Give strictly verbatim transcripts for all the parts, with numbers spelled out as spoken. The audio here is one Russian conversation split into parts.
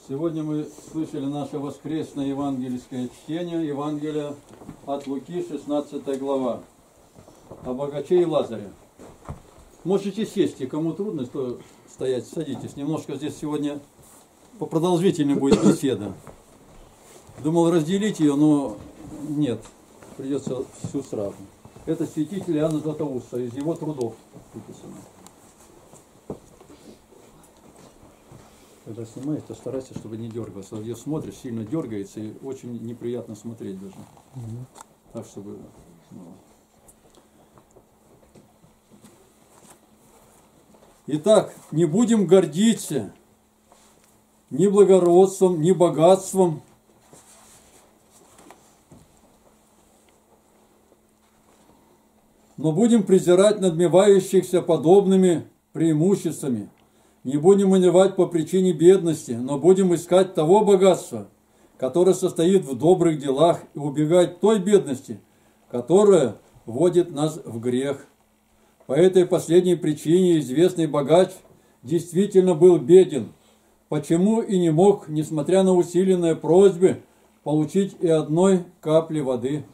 Сегодня мы слышали наше воскресное евангельское чтение, Евангелие от Луки, шестнадцатая глава, о богаче и Лазаре. Можете сесть, и кому трудно, то стоять, садитесь. Немножко здесь сегодня попродолжительнее будет беседа. Думал разделить ее, но нет, придется всю сразу. Это святитель Иоанна Златоуста, из его трудов выписано. Когда снимаешь, то старайся, чтобы не дергался. Ее смотришь, сильно дергается, и очень неприятно смотреть даже. Угу. Так, чтобы... Итак, не будем гордиться ни благородством, ни богатством, но будем презирать надмевающихся подобными преимуществами. Не будем унывать по причине бедности, но будем искать того богатства, которое состоит в добрых делах, и убегать той бедности, которая вводит нас в грех. По этой последней причине известный богач действительно был беден. Почему и не мог, несмотря на усиленные просьбы, получить и одной капли воды?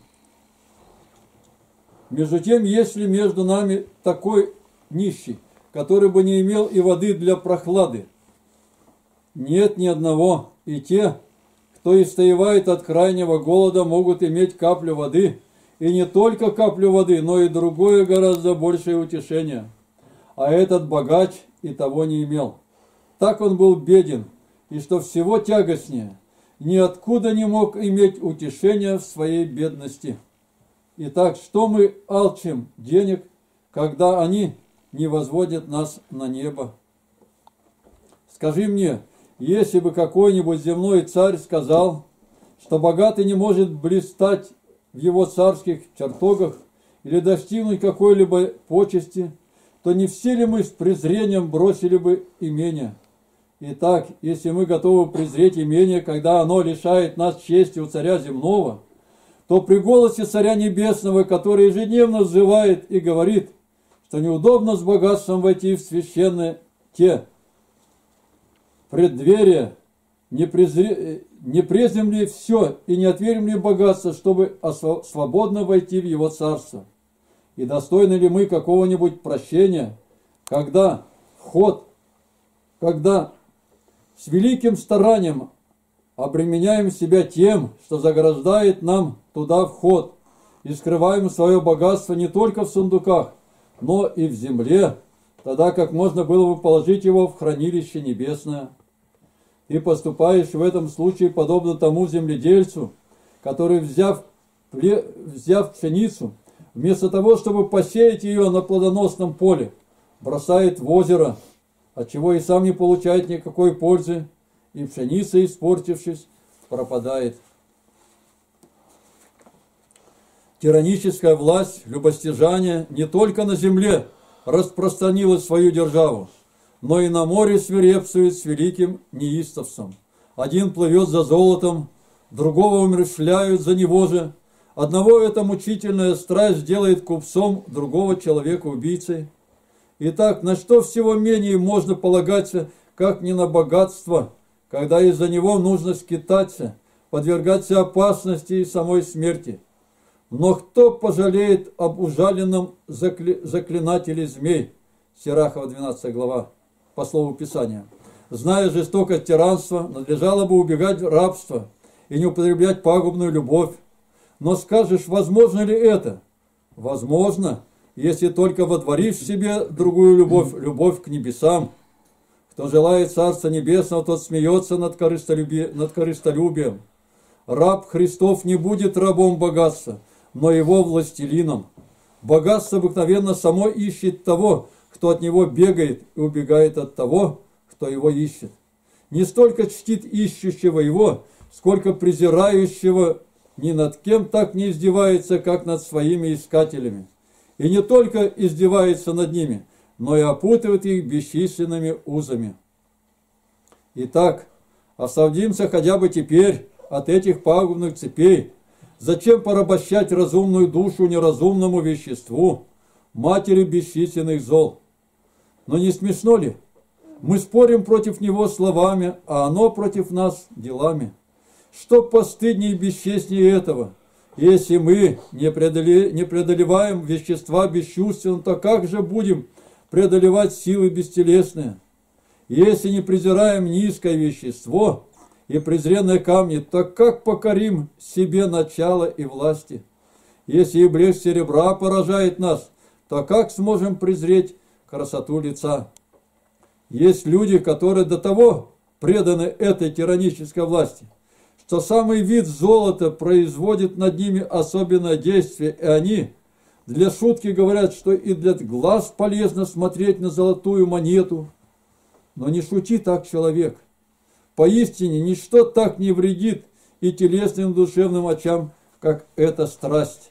Между тем, если между нами такой нищий, который бы не имел и воды для прохлады, нет ни одного, и те, кто истоевает от крайнего голода, могут иметь каплю воды, и не только каплю воды, но и другое гораздо большее утешение. А этот богач и того не имел. Так он был беден, и что всего тягостнее, ниоткуда не мог иметь утешения в своей бедности. Итак, что мы алчим денег, когда они не возводят нас на небо? Скажи мне, если бы какой-нибудь земной царь сказал, что богатый не может блистать в его царских чертогах или достигнуть какой-либо почести, то не все ли мы с презрением бросили бы имение? Итак, если мы готовы презреть имение, когда оно лишает нас чести у царя земного, то при голосе царя небесного, который ежедневно взывает и говорит, что неудобно с богатством войти в священные те преддверия, не, презре... не презрим ли все и не отверим ли богатство, чтобы свободно войти в его царство? И достойны ли мы какого-нибудь прощения, когда вход, когда с великим старанием обременяем себя тем, что заграждает нам туда вход, и скрываем свое богатство не только в сундуках, но и в земле, тогда как можно было бы положить его в хранилище небесное. Ты поступаешь в этом случае подобно тому земледельцу, который, взяв, взяв пшеницу, вместо того, чтобы посеять ее на плодоносном поле, бросает в озеро, отчего и сам не получает никакой пользы, и пшеница, испортившись, пропадает. Тираническая власть, любостяжание не только на земле распространила свою державу, но и на море свирепствует с великим неистовством. Один плывет за золотом, другого умерщвляют за него же. Одного эта мучительная страсть делает купцом, другого человека убийцей. Итак, на что всего менее можно полагаться, как не на богатство, когда из-за него нужно скитаться, подвергаться опасности и самой смерти? Но кто пожалеет об ужаленном закли... заклинателе змей? Сирахова, двенадцатая глава, по слову Писания. Зная жестокость тиранства, надлежало бы убегать в рабство и не употреблять пагубную любовь. Но скажешь, возможно ли это? Возможно, если только водворишь в себе другую любовь, любовь к небесам. Кто желает Царства Небесного, тот смеется над, корыстолюби... над корыстолюбием. Раб Христов не будет рабом богатства, но его властелином. Богатство обыкновенно само ищет того, кто от него бегает, и убегает от того, кто его ищет. Не столько чтит ищущего его, сколько презирающего ни над кем так не издевается, как над своими искателями. И не только издевается над ними, но и опутывает их бесчисленными узами. Итак, освободимся хотя бы теперь от этих пагубных цепей. Зачем порабощать разумную душу неразумному веществу, матери бесчисленных зол? Но не смешно ли? Мы спорим против него словами, а оно против нас делами. Что постыднее и бесчестнее этого? Если мы не, преодоле... не преодолеваем вещества бесчувственные, то как же будем преодолевать силы бестелесные? Если не презираем низкое вещество и презренные камни, то как покорим себе начало и власти? Если и блеск серебра поражает нас, то как сможем презреть красоту лица? Есть люди, которые до того преданы этой тиранической власти, что самый вид золота производит над ними особенное действие, и они для шутки говорят, что и для глаз полезно смотреть на золотую монету. Но не шути так, человек. Поистине, ничто так не вредит и телесным, и душевным очам, как эта страсть.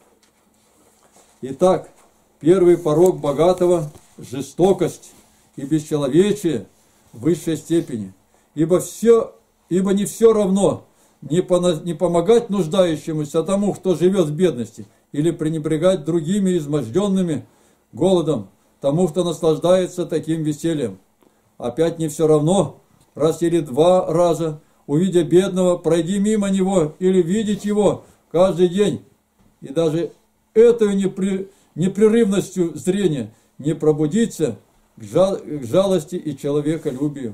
Итак, первый порок богатого – жестокость и бесчеловечие в высшей степени. Ибо, все, ибо не все равно не, по, не помогать нуждающемуся тому, кто живет в бедности, или пренебрегать другими изможденными голодом, тому, кто наслаждается таким весельем. Опять не все равно, раз или два раза, увидя бедного, пройди мимо него или видеть его каждый день. И даже этой непри, непрерывностью зрения не пробудиться к, жал, к жалости и человеколюбию.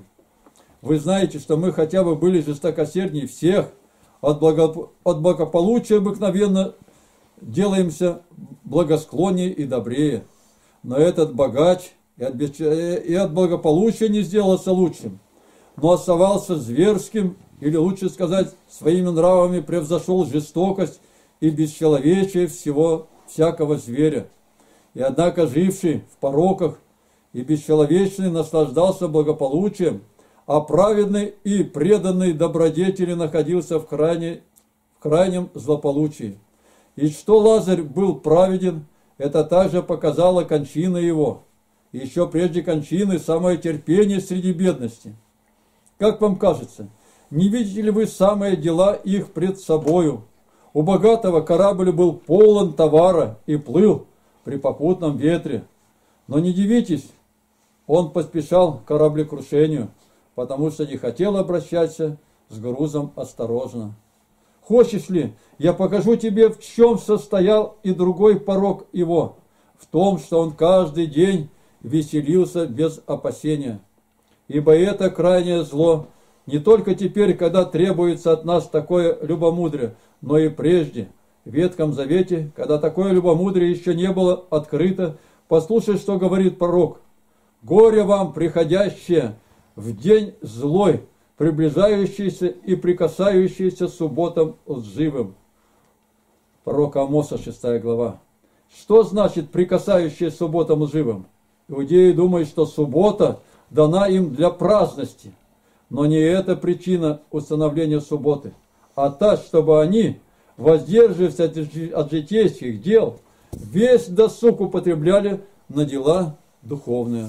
Вы знаете, что мы хотя бы были жестокосерднее всех, от, благо, от благополучия обыкновенно делаемся благосклоннее и добрее. Но этот богач и от, и от благополучия не сделался лучшим, но оставался зверским, или лучше сказать, своими нравами превзошел жестокость и бесчеловечие всего всякого зверя. И однако живший в пороках и бесчеловечный наслаждался благополучием, а праведный и преданный добродетели находился в, крайне, в крайнем злополучии. И что Лазарь был праведен, это также показала кончина его. И еще прежде кончины самое терпение среди бедности. Как вам кажется, не видите ли вы самые дела их пред собою? У богатого корабль был полон товара и плыл при попутном ветре. Но не дивитесь, он поспешал к кораблекрушению, потому что не хотел обращаться с грузом осторожно. Хочешь ли, я покажу тебе, в чем состоял и другой порок его? В том, что он каждый день веселился без опасения. Ибо это крайнее зло, не только теперь, когда требуется от нас такое любомудрие, но и прежде, в Ветхом Завете, когда такое любомудрие еще не было открыто. Послушай, что говорит пророк. «Горе вам, приходящее в день злой, приближающийся и прикасающийся субботам лживым». Пророк Амоса, шестая глава. Что значит прикасающие субботам лживым? Иудеи думают, что суббота дана им для праздности. Но не это причина установления субботы, а та, чтобы они, воздерживаясь от житейских дел, весь досуг употребляли на дела духовные.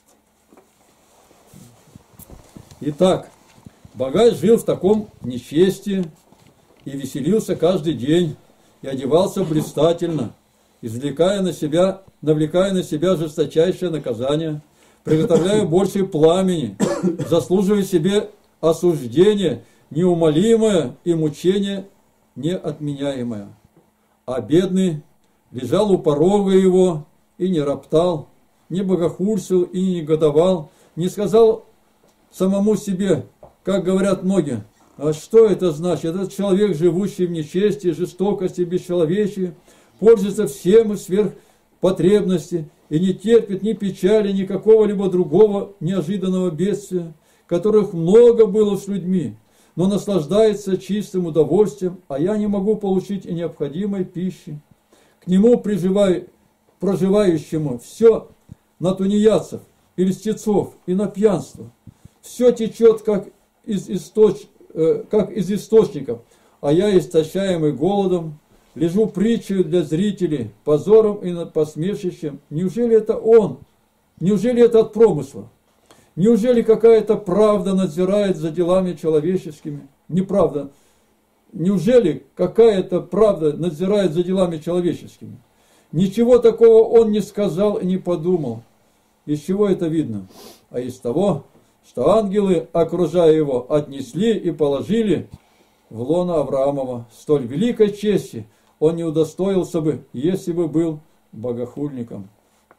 Итак, богач жил в таком несчастье и веселился каждый день, и одевался блистательно, извлекая на себя, навлекая на себя жесточайшее наказание, приготовляя больше пламени, заслуживая себе осуждение неумолимое и мучение неотменяемое. А бедный лежал у порога его и не роптал, не богохульствовал и не негодовал, не сказал самому себе, как говорят многие, а что это значит? Этот человек, живущий в нечестии, жестокости, бесчеловечии, пользуется всем и сверх потребности и не терпит ни печали, ни какого-либо другого неожиданного бедствия, которых много было с людьми, но наслаждается чистым удовольствием, а я не могу получить и необходимой пищи. К нему приживай, проживающему все на тунеядцев и льстецов, и на пьянство. Все течет, как из, источ... э, как из источников, а я, истощаемый голодом, лежу притчей для зрителей, позором и посмешищем. Неужели это он? Неужели это от промысла? Неужели какая-то правда надзирает за делами человеческими? Неправда. Неужели какая-то правда надзирает за делами человеческими? Ничего такого он не сказал и не подумал. Из чего это видно? А из того, что ангелы, окружая его, отнесли и положили в лоно Авраамова. Столь великой чести он не удостоился бы, если бы был богохульником.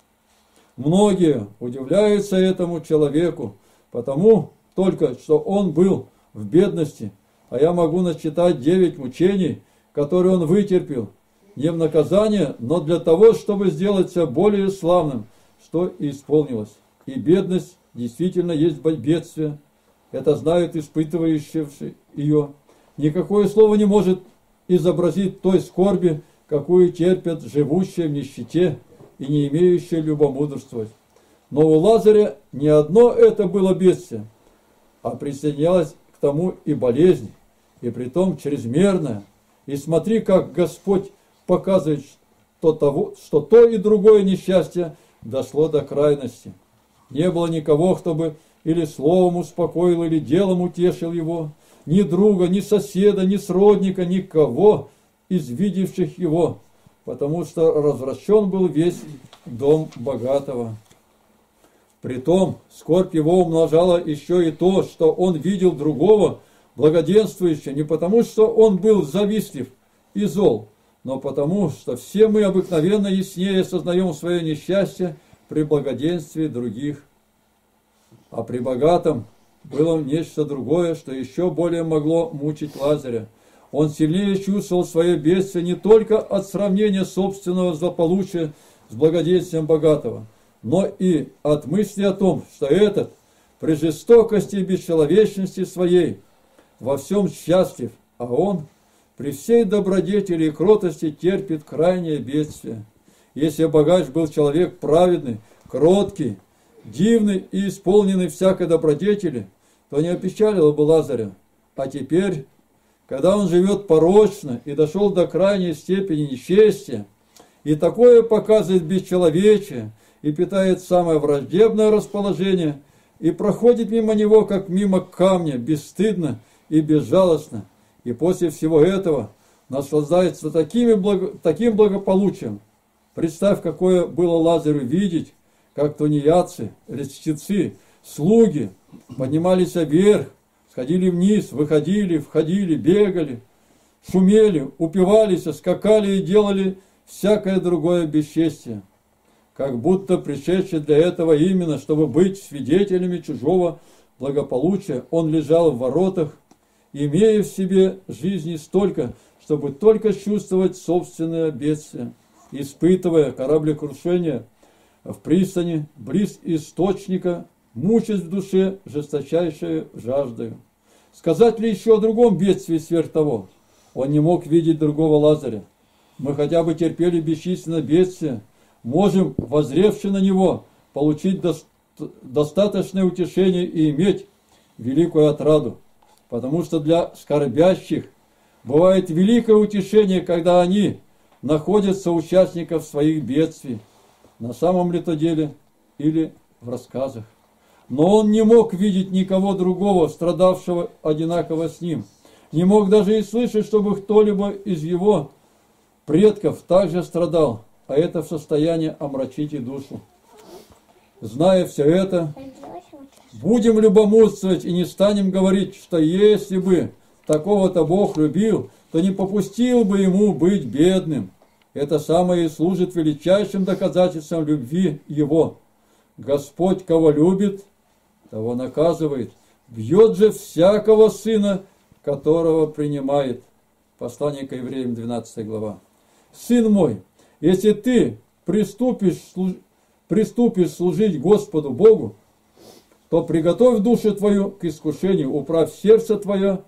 Многие удивляются этому человеку, потому только, что он был в бедности, а я могу насчитать девять мучений, которые он вытерпел, не в наказание, но для того, чтобы сделать себя более славным, что и исполнилось. И бедность действительно есть бедствие, это знают испытывающие ее. Никакое слово не может изобразить той скорби, какую терпят живущие в нищете и не имеющие любомудрствовать. Но у Лазаря не одно это было бедствие, а присоединялась к тому и болезнь, и притом чрезмерная. И смотри, как Господь показывает, что, того, что то и другое несчастье дошло до крайности. Не было никого, кто бы или словом успокоил, или делом утешил его, ни друга, ни соседа, ни сродника, никого из видевших его, потому что развращен был весь дом богатого. Притом скорбь его умножала еще и то, что он видел другого благоденствующего, не потому, что он был завистлив и зол, но потому, что все мы обыкновенно яснее сознаем свое несчастье при благоденствии других. А при богатом было нечто другое, что еще более могло мучить Лазаря. Он сильнее чувствовал свое бедствие не только от сравнения собственного злополучия с благоденствием богатого, но и от мысли о том, что этот при жестокости и бесчеловечности своей во всем счастлив, а он при всей добродетели и кротости терпит крайнее бедствие. Если богач был человек праведный, кроткий, дивный и исполненный всякой добродетели, то не опечалило бы Лазаря. А теперь, когда он живет порочно и дошел до крайней степени несчастья, и такое показывает бесчеловечие, и питает самое враждебное расположение, и проходит мимо него, как мимо камня, бесстыдно и безжалостно, и после всего этого наслаждается такими благо... таким благополучием. Представь, какое было Лазарю видеть, как тунеядцы, льстецы, слуги поднимались вверх, сходили вниз, выходили, входили, бегали, шумели, упивались, скакали и делали всякое другое бесчестие. Как будто пришедший для этого именно, чтобы быть свидетелями чужого благополучия, он лежал в воротах, имея в себе жизни столько, чтобы только чувствовать собственное бедствие, испытывая кораблекрушение в пристани, близ источника, мучаясь в душе жесточайшей жаждою. Сказать ли еще о другом бедствии сверх того? Он не мог видеть другого Лазаря. Мы хотя бы терпели бесчисленное бедствие, можем, воззревши на него, получить до... достаточное утешение и иметь великую отраду. Потому что для скорбящих бывает великое утешение, когда они находятся участников своих бедствий, на самом ли то деле или в рассказах. Но он не мог видеть никого другого, страдавшего одинаково с ним. Не мог даже и слышать, чтобы кто-либо из его предков также страдал, а это в состоянии омрачить и душу. Зная все это, будем любомудрствовать и не станем говорить, что если бы такого-то Бог любил, то не попустил бы ему быть бедным. Это самое и служит величайшим доказательством любви его. Господь, кого любит, того наказывает. Бьет же всякого сына, которого принимает. Послание к евреям, двенадцатая глава. Сын мой, если ты приступишь, приступишь служить Господу Богу, то приготовь душу твою к искушению, управь сердце твое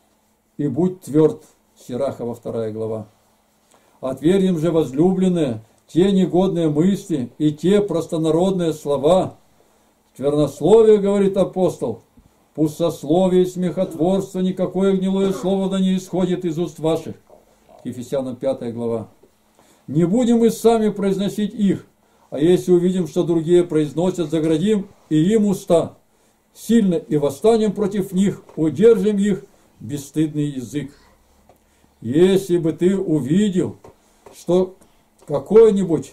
и будь тверд. Сирахова, вторая глава. Отвергнем же, возлюбленные, те негодные мысли и те простонародные слова. Сквернословие, говорит апостол, пустословие и смехотворство, никакое гнилое слово да не исходит из уст ваших. Ефесянам пятая глава. Не будем мы сами произносить их, а если увидим, что другие произносят, заградим и им уста. Сильно и восстанем против них, удержим их бесстыдный язык. Если бы ты увидел, что какой-нибудь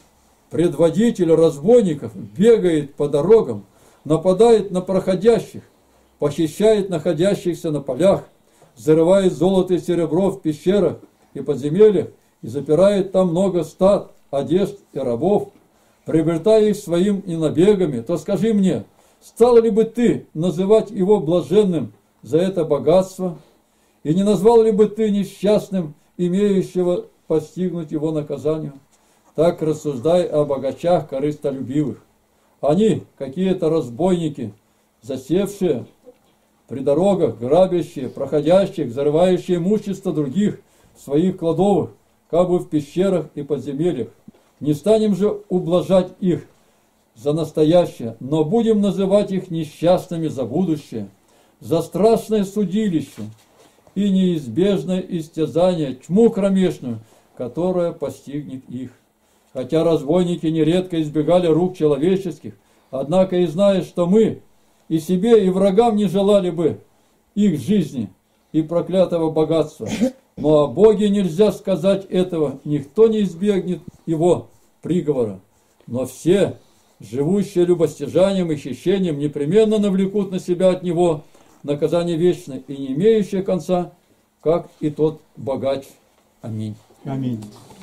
Предводитель разбойников бегает по дорогам, нападает на проходящих, похищает находящихся на полях, зарывает золото и серебро в пещерах и подземельях и запирает там много стад, одежд и рабов, приобретая их своими набегами, то скажи мне, стал ли бы ты называть его блаженным за это богатство, и не назвал ли бы ты несчастным, имеющего постигнуть его наказанию? Так рассуждай о богачах корыстолюбивых. Они какие-то разбойники, засевшие при дорогах, грабящие, проходящих, зарывающие имущество других в своих кладовых, как бы в пещерах и подземельях. Не станем же ублажать их за настоящее, но будем называть их несчастными за будущее, за страшное судилище и неизбежное истязание, тьму кромешную, которая постигнет их. Хотя разбойники нередко избегали рук человеческих, однако и зная, что мы и себе, и врагам не желали бы их жизни и проклятого богатства. Но о Боге нельзя сказать этого, никто не избегнет его приговора. Но все, живущие любостяжанием и хищением, непременно навлекут на себя от него наказание вечное и не имеющее конца, как и тот богач. Аминь. Аминь.